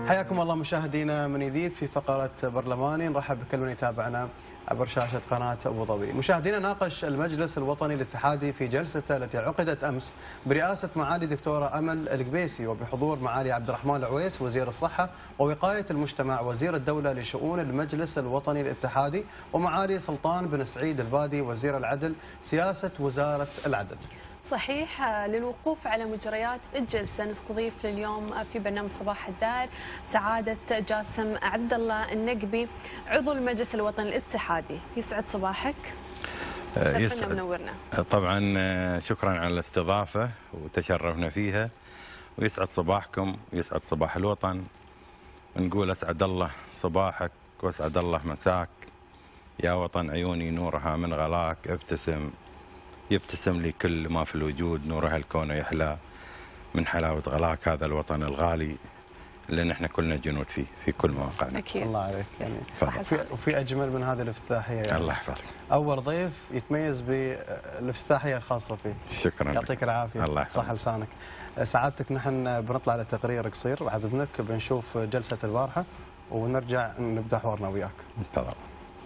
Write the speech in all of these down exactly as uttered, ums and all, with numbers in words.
حياكم الله مشاهدينا من جديد في فقرة برلماني. نرحب بكل من يتابعنا عبر شاشة قناة أبو ظبي. مشاهدينا، ناقش المجلس الوطني الاتحادي في جلسته التي عقدت أمس برئاسة معالي دكتورة أمل القبيسي وبحضور معالي عبد الرحمن العويس وزير الصحة ووقاية المجتمع وزير الدولة لشؤون المجلس الوطني الاتحادي، ومعالي سلطان بن سعيد البادي وزير العدل سياسة وزارة العدل. صحيح. للوقوف على مجريات الجلسة نستضيف لليوم في برنامج صباح الدار سعادة جاسم عبد الله النقبي عضو المجلس الوطني الاتحادي. يسعد صباحك. يسعد منورنا. طبعا شكرا على الاستضافة وتشرفنا فيها، ويسعد صباحكم ويسعد صباح الوطن. نقول اسعد الله صباحك واسعد الله مساك يا وطن عيوني نورها من غلاك، ابتسم يبتسم لي كل ما في الوجود، نور هالكون يحلى من حلاوة غلاك، هذا الوطن الغالي اللي نحن كلنا جنود فيه في كل مواقعنا. أكيد. الله عليك. يعني وفي, وفي أجمل من هذه الافتتاحية يعني. الله يحفظك. أول ضيف يتميز بالافتتاحية الخاصة فيه. شكرا. يعطيك العافية. الله يحفظك. صح لسانك. سعادتك، نحن بنطلع لتقرير قصير بعد إذنك، بنشوف جلسة البارحة ونرجع نبدأ حوارنا وياك. تفضل.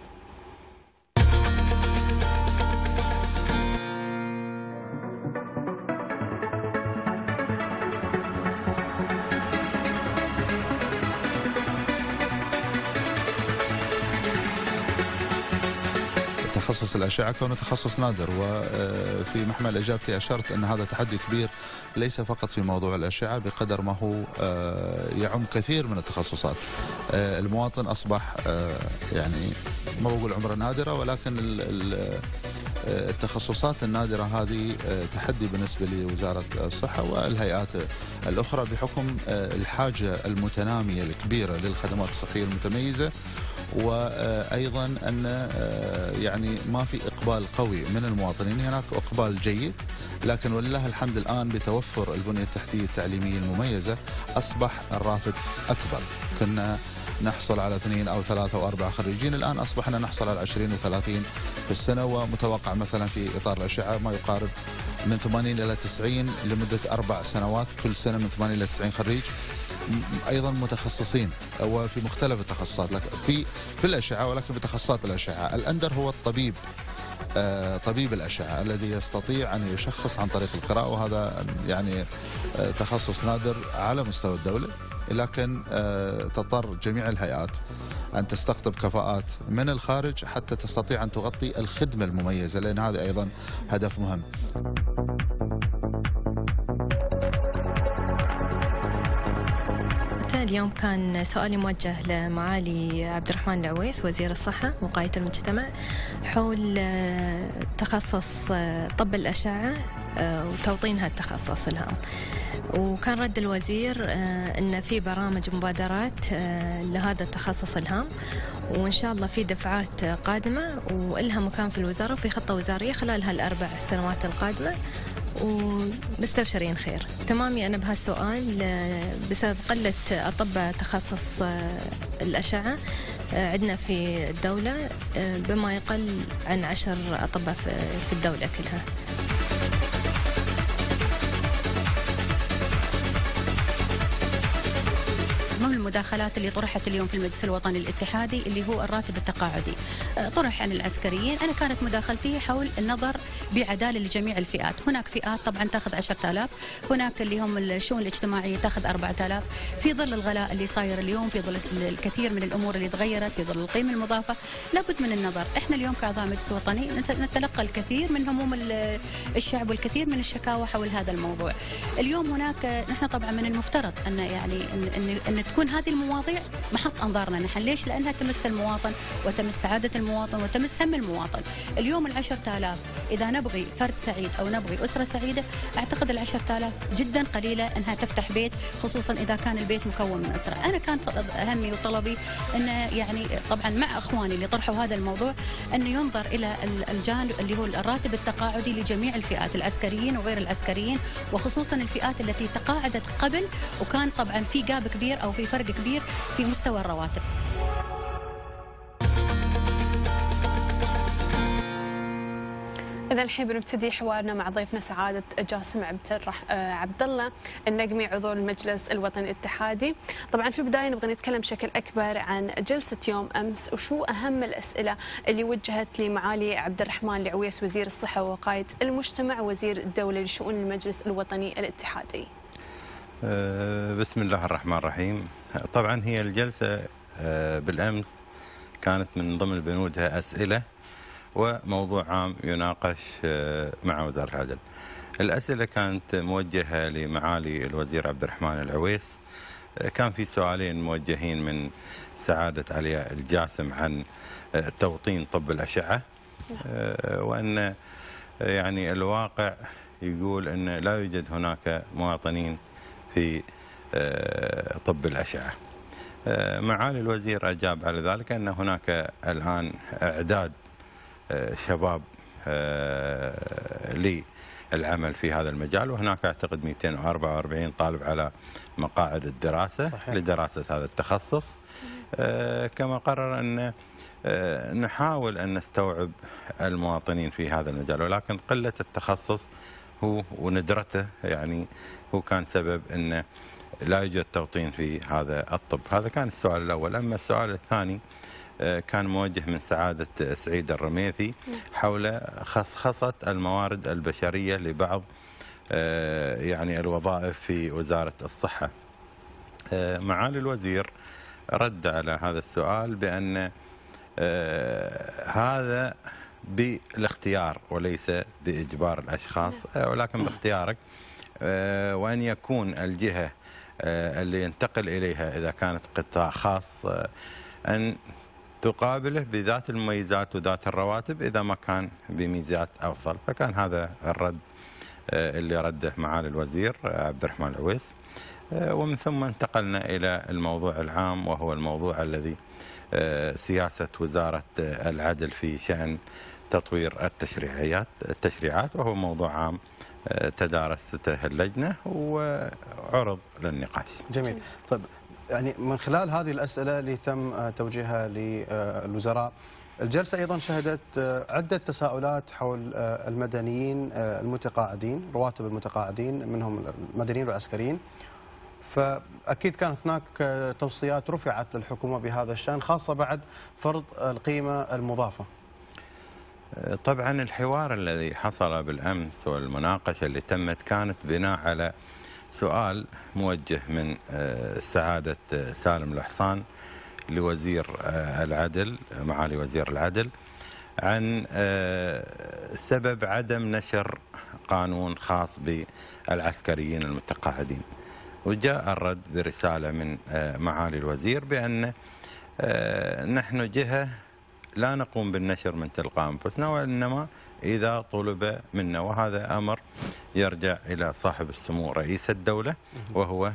تخصص الأشعة كونه تخصص نادر، وفي محمل إجابتي أشرت أن هذا تحدي كبير ليس فقط في موضوع الأشعة بقدر ما هو يعم كثير من التخصصات. المواطن أصبح يعني ما بقول عمره نادرة، ولكن التخصصات النادرة هذه تحدي بالنسبة لوزارة الصحة والهيئات الأخرى بحكم الحاجة المتنامية الكبيرة للخدمات الصحية المتميزة، وأيضا أن يعني ما في إقبال قوي من المواطنين. هناك إقبال جيد، لكن ولله الحمد الآن بتوفر البنية التحتية التعليمية المميزة أصبح الرافد أكبر. كنا نحصل على اثنين أو ثلاثة أو أربعة خريجين، الآن أصبحنا نحصل على عشرين وثلاثين في السنة، ومتوقع مثلا في إطار الأشعة ما يقارب من ثمانين إلى تسعين لمدة أربع سنوات، كل سنة من ثمانين إلى تسعين خريج، أيضا متخصصين وفي مختلف التخصصات في في الأشعة، ولكن بتخصصات الأشعة. الأندر هو الطبيب آه طبيب الأشعة الذي يستطيع أن يشخص عن طريق القراءة، وهذا يعني آه تخصص نادر على مستوى الدولة، لكن آه تضطر جميع الهيئات أن تستقطب كفاءات من الخارج حتى تستطيع أن تغطي الخدمة المميزة، لأن هذا أيضا هدف مهم. اليوم كان سؤالي موجه لمعالي عبد الرحمن العويس وزير الصحة ووقاية المجتمع حول تخصص طب الأشعة وتوطين هالتخصص الهام. وكان رد الوزير أن في برامج مبادرات لهذا التخصص الهام، وإن شاء الله في دفعات قادمة وإلها مكان في الوزارة وفي خطة وزارية خلال هالأربع سنوات القادمة، ومستبشرين خير. تمامي أنا بهالسؤال بسبب قلة أطباء تخصص الأشعة عندنا في الدولة بما يقل عن عشر أطباء في الدولة كلها. من المداخلات اللي طرحت اليوم في المجلس الوطني الاتحادي اللي هو الراتب التقاعدي طرح عن العسكريين. أنا كانت مداخلتي حول النظر بعدالة لجميع الفئات. هناك فئات طبعا تاخذ عشرة آلاف، هناك اللي هم الشؤون الاجتماعية تاخذ أربعة آلاف، في ظل الغلاء اللي صاير اليوم، في ظل الكثير من الأمور اللي تغيرت، في ظل القيمة المضافة، لابد من النظر. احنا اليوم كأعضاء مجلس وطني نتلقى الكثير من هموم الشعب والكثير من الشكاوى حول هذا الموضوع. اليوم هناك نحن طبعا من المفترض أن يعني أن, أن, أن تكون هذه المواضيع محط أنظارنا نحن. ليش؟ لأنها تمس المواطن وتمس سعادة المواطن وتمس هم المواطن. اليوم العشرة آلاف إذا نبغي فرد سعيد أو نبغي أسرة سعيدة، أعتقد العشرة آلاف جدا قليلة أنها تفتح بيت، خصوصا إذا كان البيت مكون من أسرة. أنا كان همي وطلبي أن يعني طبعا مع أخواني اللي طرحوا هذا الموضوع أن ينظر إلى الجانب اللي هو الراتب التقاعدي لجميع الفئات، العسكريين وغير العسكريين، وخصوصا الفئات التي تقاعدت قبل وكان طبعا في جاب كبير أو في فرق كبير في مستوى الرواتب. إذا الحين بنبتدي حوارنا مع ضيفنا سعادة جاسم عبد الرح... عبد الله النقمي عضو المجلس الوطني الاتحادي. طبعا في البداية نبغى نتكلم بشكل أكبر عن جلسة يوم أمس وشو أهم الأسئلة اللي وجهت لمعالي عبد الرحمن العويس وزير الصحة ووقاية المجتمع وزير الدولة لشؤون المجلس الوطني الاتحادي. بسم الله الرحمن الرحيم. طبعا هي الجلسة بالأمس كانت من ضمن بنودها أسئلة وموضوع عام يناقش مع وزارة العدل. الأسئلة كانت موجهة لمعالي الوزير عبد الرحمن العويس. كان في سؤالين موجهين من سعادة علياء الجاسم عن توطين طب الأشعة، وأن يعني الواقع يقول أن لا يوجد هناك مواطنين في طب الأشعة. معالي الوزير أجاب على ذلك أن هناك الآن إعداد شباب للعمل في هذا المجال، وهناك أعتقد مئتين وأربعة وأربعين طالب على مقاعد الدراسة صحيح. لدراسة هذا التخصص. كما قرر أن نحاول أن نستوعب المواطنين في هذا المجال، ولكن قلة التخصص هو وندرته يعني هو كان سبب أن لا يوجد توطين في هذا الطب. هذا كان السؤال الأول. أما السؤال الثاني كان موجه من سعادة سعيد الرميثي حول خصخصة الموارد البشرية لبعض يعني الوظائف في وزارة الصحة. معالي الوزير رد على هذا السؤال بأن هذا بالاختيار وليس بإجبار الأشخاص، ولكن باختيارك، وأن يكون الجهة اللي ينتقل إليها إذا كانت قطاع خاص أن تقابله بذات المميزات وذات الرواتب إذا ما كان بميزات أفضل. فكان هذا الرد اللي رده معالي الوزير عبد الرحمن العويس. ومن ثم انتقلنا إلى الموضوع العام، وهو الموضوع الذي سياسة وزارة العدل في شأن تطوير التشريعات التشريعات وهو موضوع عام تدارسته اللجنة وعرض للنقاش. جميل. طيب يعني من خلال هذه الأسئلة اللي تم توجيهها للوزراء، الجلسة أيضا شهدت عدة تساؤلات حول المدنيين المتقاعدين، رواتب المتقاعدين منهم المدنيين والعسكريين. فأكيد كانت هناك توصيات رفعت للحكومة بهذا الشأن، خاصة بعد فرض القيمة المضافة. طبعا الحوار الذي حصل بالأمس والمناقشة اللي تمت كانت بناء على سؤال موجه من سعادة سالم الحصان لوزير العدل معالي وزير العدل عن سبب عدم نشر قانون خاص بالعسكريين المتقاعدين. وجاء الرد برسالة من معالي الوزير بأن نحن جهة لا نقوم بالنشر من تلقاء أنفسنا، وإنما إذا طلب منا، وهذا أمر يرجع إلى صاحب السمو رئيس الدولة، وهو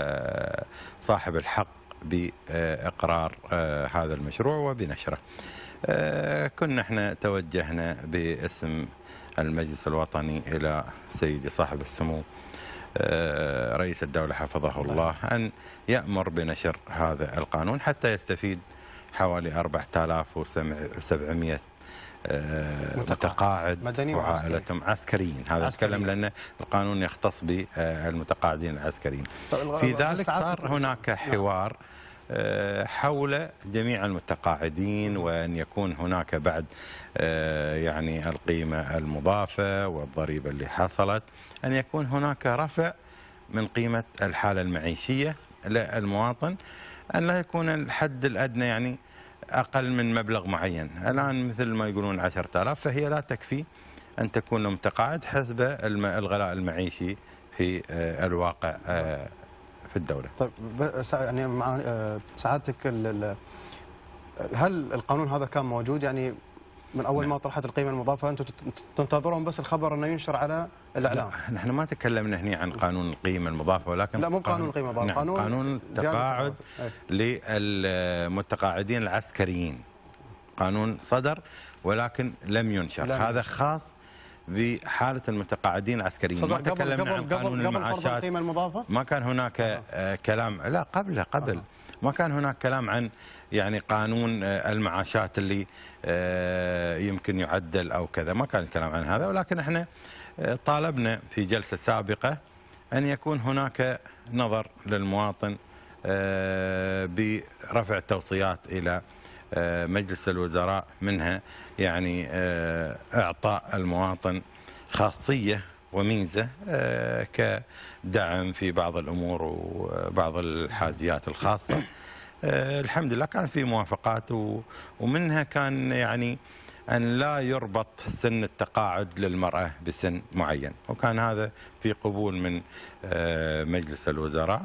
صاحب الحق بإقرار هذا المشروع وبنشره. كنا احنا توجهنا باسم المجلس الوطني إلى سيدي صاحب السمو رئيس الدولة حفظه الله أن يأمر بنشر هذا القانون حتى يستفيد حوالي أربعة آلاف وسبعمئة متقاعد وعائلتهم عسكريين. هذا الكلام لأن القانون يختص بالمتقاعدين العسكريين. في ذلك صار هناك حوار حول جميع المتقاعدين، وأن يكون هناك بعد يعني القيمة المضافة والضريبة اللي حصلت، أن يكون هناك رفع من قيمة الحالة المعيشية للمواطن، أن لا يكون الحد الأدنى يعني أقل من مبلغ معين. الآن مثل ما يقولون عشرة آلاف، فهي لا تكفي أن تكون متقاعد حسب الغلاء المعيشي في الواقع في الدولة. طيب يعني مع سعادتك، هل القانون هذا كان موجود يعني من اول ما طرحت القيمه المضافه انتم تنتظرون بس الخبر انه ينشر على الاعلام؟ لا، نحن ما تكلمنا هنا عن قانون القيمه المضافه، ولكن لا مو قانون القيمه المضافه، نعم قانون قانون التقاعد للمتقاعدين العسكريين. قانون صدر ولكن لم ينشر. لم. هذا خاص بحاله المتقاعدين العسكريين. ما تكلمنا عن قانون المعاشات، القيمة المضافة؟ ما كان هناك آه كلام، لا قبله قبل آه. ما كان هناك كلام عن يعني قانون آه المعاشات اللي آه يمكن يعدل او كذا، ما كان الكلام عن هذا. ولكن احنا آه طالبنا في جلسه سابقه ان يكون هناك نظر للمواطن آه برفع توصيات الى مجلس الوزراء، منها يعني إعطاء المواطن خاصية وميزة كدعم في بعض الأمور وبعض الحاجيات الخاصة. الحمد لله كان في موافقات، ومنها كان يعني أن لا يربط سن التقاعد للمرأة بسن معين، وكان هذا في قبول من مجلس الوزراء،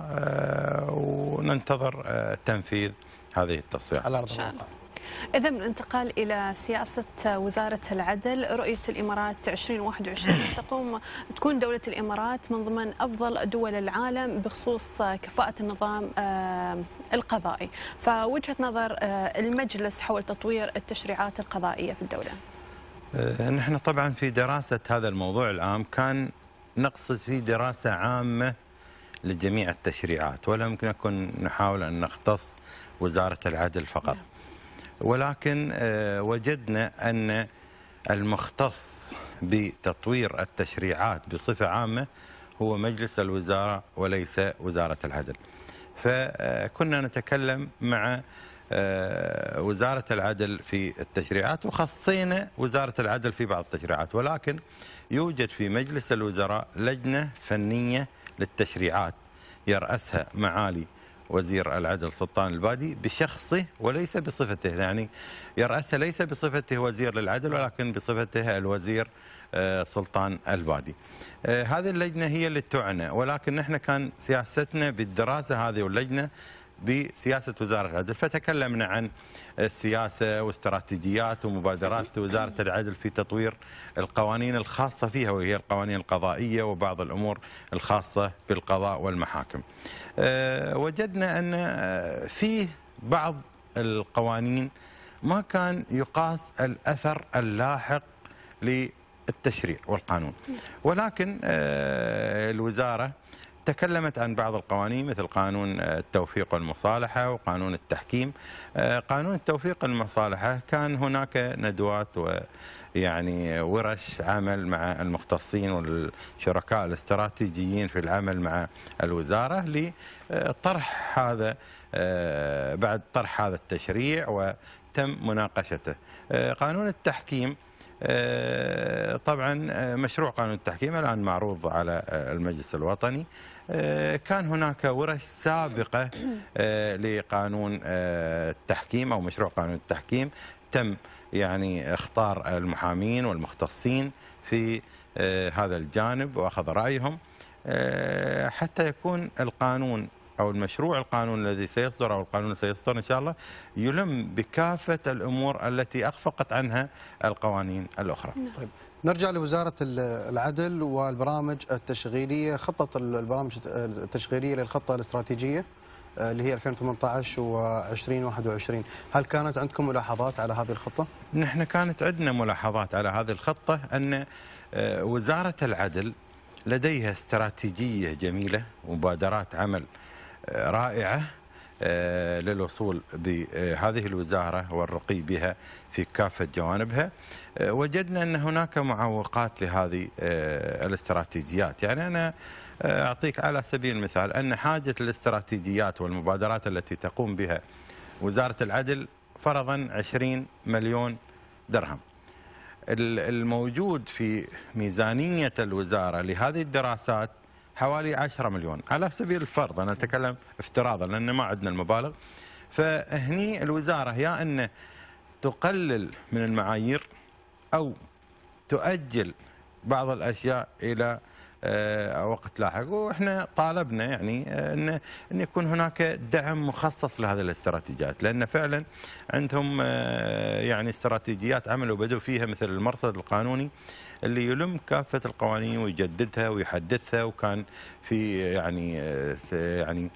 وننتظر تنفيذ هذه التصريحات على أرض الواقع. إذا من انتقال إلى سياسة وزارة العدل، رؤية الإمارات ألفين وواحد وعشرين تقوم تكون دولة الإمارات من ضمن أفضل دول العالم بخصوص كفاءة النظام القضائي، فوجهة نظر المجلس حول تطوير التشريعات القضائية في الدولة. نحن طبعا في دراسة هذا الموضوع العام كان نقصد في دراسة عامة لجميع التشريعات، ولا يمكن أكون نحاول أن نختص وزارة العدل فقط. ولكن وجدنا أن المختص بتطوير التشريعات بصفة عامة هو مجلس الوزراء وليس وزارة العدل. فكنا نتكلم مع وزارة العدل في التشريعات، وخصينا وزارة العدل في بعض التشريعات، ولكن يوجد في مجلس الوزراء لجنة فنية للتشريعات يرأسها معالي وزير العدل سلطان البادي بشخصه وليس بصفته، يعني يرأسها ليس بصفته وزير للعدل ولكن بصفته الوزير سلطان البادي. هذه اللجنة هي اللي تعنى، ولكن نحن كان سياستنا بالدراسة هذه واللجنة بسياسة وزارة العدل، فتكلمنا عن السياسة واستراتيجيات ومبادرات وزارة العدل في تطوير القوانين الخاصة فيها، وهي القوانين القضائية وبعض الأمور الخاصة بالقضاء والمحاكم. وجدنا أن فيه بعض القوانين ما كان يقاس الأثر اللاحق للتشريع والقانون، ولكن الوزارة تكلمت عن بعض القوانين مثل قانون التوفيق والمصالحة وقانون التحكيم. قانون التوفيق والمصالحة كان هناك ندوات ويعني ورش عمل مع المختصين والشركاء الاستراتيجيين في العمل مع الوزارة لطرح هذا، بعد طرح هذا التشريع وتم مناقشته. قانون التحكيم طبعا مشروع قانون التحكيم الآن معروض على المجلس الوطني. كان هناك ورش سابقة لقانون التحكيم أو مشروع قانون التحكيم، تم يعني اختار المحامين والمختصين في هذا الجانب وأخذ رأيهم حتى يكون القانون أو المشروع القانون الذي سيصدر أو القانون الذي سيصدر إن شاء الله يلم بكافة الأمور التي أخفقت عنها القوانين الأخرى. طيب نرجع لوزارة العدل والبرامج التشغيلية، خطة البرامج التشغيلية للخطة الاستراتيجية اللي هي ألفين وثمانية عشر وعشرين واحد وعشرين، هل كانت عندكم ملاحظات على هذه الخطة؟ نحن كانت عندنا ملاحظات على هذه الخطة، أن وزارة العدل لديها استراتيجية جميلة ومبادرات عمل رائعة للوصول بهذه الوزارة والرقي بها في كافة جوانبها. وجدنا أن هناك معوقات لهذه الاستراتيجيات، يعني أنا أعطيك على سبيل المثال أن حاجة الاستراتيجيات والمبادرات التي تقوم بها وزارة العدل فرضا عشرين مليون درهم. الموجود في ميزانية الوزارة لهذه الدراسات حوالي عشرة مليون على سبيل الفرض، أنا أتكلم افتراضا لأن ما عندنا المبالغ. فهني الوزارة يا أن تقلل من المعايير أو تؤجل بعض الأشياء إلى وقت لاحق، واحنا طالبنا يعني ان ان يكون هناك دعم مخصص لهذه الاستراتيجيات، لان فعلا عندهم يعني استراتيجيات عملوا بدوا فيها مثل المرصد القانوني اللي يلم كافه القوانين ويجددها ويحدثها، وكان في يعني يعني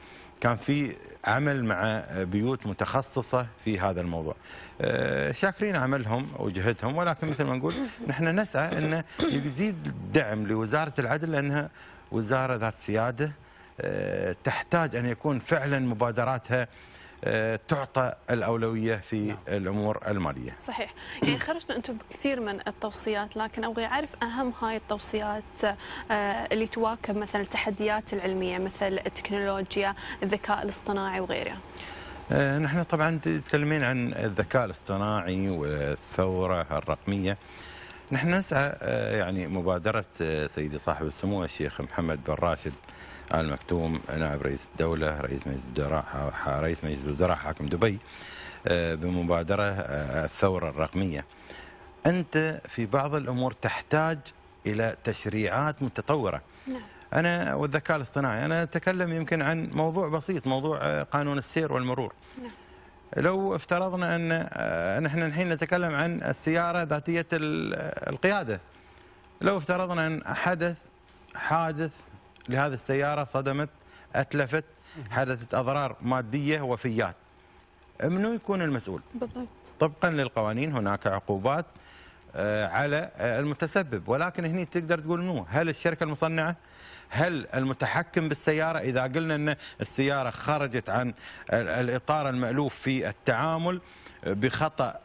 كان في عمل مع بيوت متخصصة في هذا الموضوع. شاكرين عملهم وجهدهم، ولكن مثل ما نقول نحن نسعى أن يزيد الدعم لوزارة العدل، لأنها وزارة ذات سيادة تحتاج أن يكون فعلا مبادراتها تعطى الأولوية في نعم. الأمور المالية. صحيح، يعني خرجتوا أنتم بكثير من التوصيات، لكن أبغى أعرف أهم هاي التوصيات اللي تواكب مثلا التحديات العلمية مثل التكنولوجيا، الذكاء الاصطناعي وغيرها. نحن طبعا تتكلمين عن الذكاء الاصطناعي والثورة الرقمية. نحن نسعى يعني مبادرة سيدي صاحب السمو الشيخ محمد بن راشد آل مكتوم نائب رئيس الدولة رئيس مجلس الوزراء رئيس مجلس الوزراء حاكم دبي بمبادرة الثورة الرقمية. أنت في بعض الأمور تحتاج إلى تشريعات متطورة. نعم. أنا والذكاء الاصطناعي أنا أتكلم يمكن عن موضوع بسيط، موضوع قانون السير والمرور. نعم. لو افترضنا أن نحن الحين نتكلم عن السيارة ذاتية القيادة، لو افترضنا أن حدث حادث لهذه السيارة، صدمت، أتلفت، حدثت أضرار مادية وفيات، منو يكون المسؤول؟ بالضبط. طبقا للقوانين هناك عقوبات على المتسبب، ولكن هنا تقدر تقول منو؟ هل الشركة المصنعة؟ هل المتحكم بالسيارة؟ إذا قلنا أن السيارة خرجت عن الإطار المألوف في التعامل بخطأ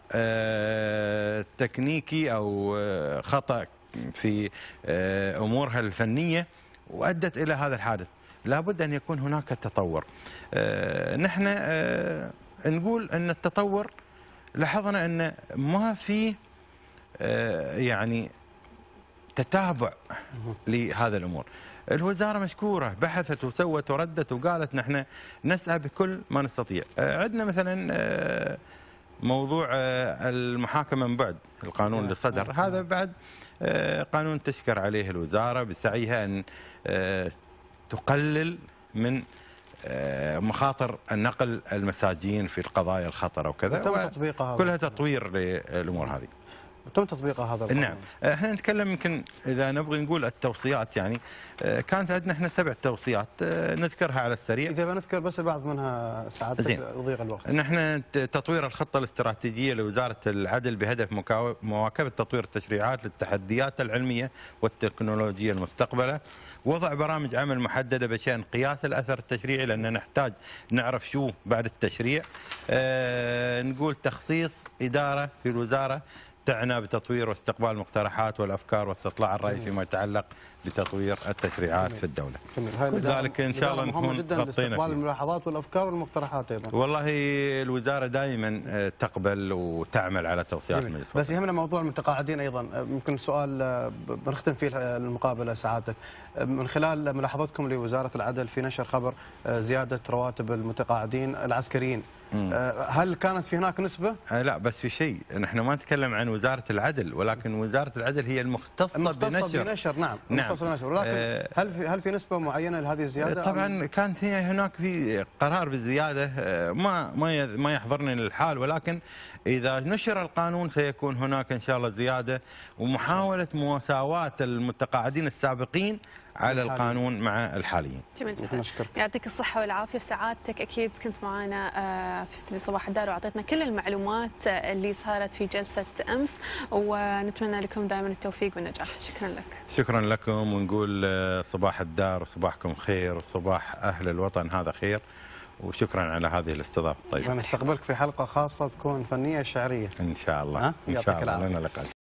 تكنيكي أو خطأ في أمورها الفنية وأدت إلى هذا الحادث، لابد أن يكون هناك تطور. نحن نقول أن التطور لاحظنا أن ما في يعني تتابع لهذا الأمور. الوزارة مشكورة، بحثت وسوت وردت وقالت نحن نسعى بكل ما نستطيع. عندنا مثلا موضوع المحاكمة من بعد، القانون اللي صدر هذا بعد قانون تشكر عليه الوزارة بسعيها أن تقلل من مخاطر النقل المساجين في القضايا الخطرة وكذا، تم تطبيقها كلها تطوير للأمور هذه. تم تطبيقها هذا القانون. نعم، احنا نتكلم يمكن اذا نبغي نقول التوصيات، يعني كانت عندنا احنا سبع توصيات نذكرها على السريع. اذا بنذكر بس البعض منها سعادتك لضيق الوقت. نحن تطوير الخطه الاستراتيجيه لوزاره العدل بهدف مواكبه تطوير التشريعات للتحديات العلميه والتكنولوجيه المستقبله، وضع برامج عمل محدده بشان قياس الاثر التشريعي، لان نحتاج نعرف شو بعد التشريع. اه نقول تخصيص اداره في الوزاره تعنى بتطوير واستقبال المقترحات والافكار واستطلاع الراي فيما يتعلق بتطوير التشريعات في الدوله. كل ذلك ان شاء الله نكون غطينا استقبال الملاحظات والافكار والمقترحات ايضا. والله الوزاره دائما تقبل وتعمل على توصيات المجلس. بس يهمنا موضوع المتقاعدين ايضا، ممكن سؤال بنختم فيه المقابله سعادتك، من خلال ملاحظتكم لوزاره العدل في نشر خبر زياده رواتب المتقاعدين العسكريين، هل كانت في هناك نسبة؟ لا، بس في شيء، نحن ما نتكلم عن وزارة العدل، ولكن وزارة العدل هي المختصة, المختصة بنشر بنشر نعم، نعم. المختصة بنشر، ولكن آه هل في هل في نسبة معينة لهذه الزيادة؟ طبعا كانت هي هناك في قرار بالزيادة، ما ما ما يحضرني للحال، ولكن إذا نشر القانون سيكون هناك إن شاء الله زيادة ومحاولة مساواة المتقاعدين السابقين على الحالي. القانون مع الحاليين. جميل جدا، يعطيك الصحة والعافية. سعادتك أكيد كنت معنا في استوديو صباح الدار وأعطيتنا كل المعلومات اللي صارت في جلسة أمس، ونتمنى لكم دائما التوفيق والنجاح. شكرا لك. شكرا لكم، ونقول صباح الدار وصباحكم خير وصباح أهل الوطن هذا خير، وشكرا على هذه الاستضافة الطيبة. نستقبلك في حلقة خاصة تكون فنية شعرية إن شاء الله. إن شاء الله لنا لقاء.